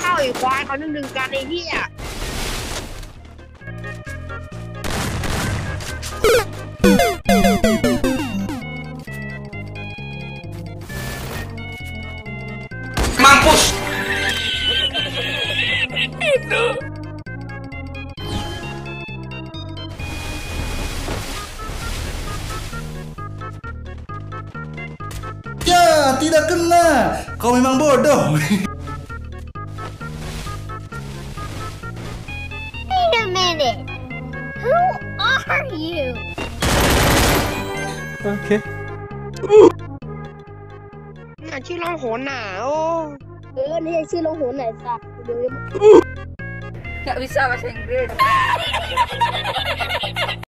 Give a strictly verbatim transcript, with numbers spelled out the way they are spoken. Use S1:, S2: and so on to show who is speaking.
S1: เข้าอีกควายเขาหนึ่งหนึ่งกันไอ้เหี้ย
S2: Mampus.
S3: Itu.
S4: Ya, tidak kena. Kau memang bodoh.
S5: Wait a minute. Who are you?
S3: Okay.
S1: น่ะชื่อล่องหนน่ะโอ้
S5: เออนี่ชื่อลงหัวไหนสักเดี๋ยว
S6: Nggak bisa bahasa Inggris.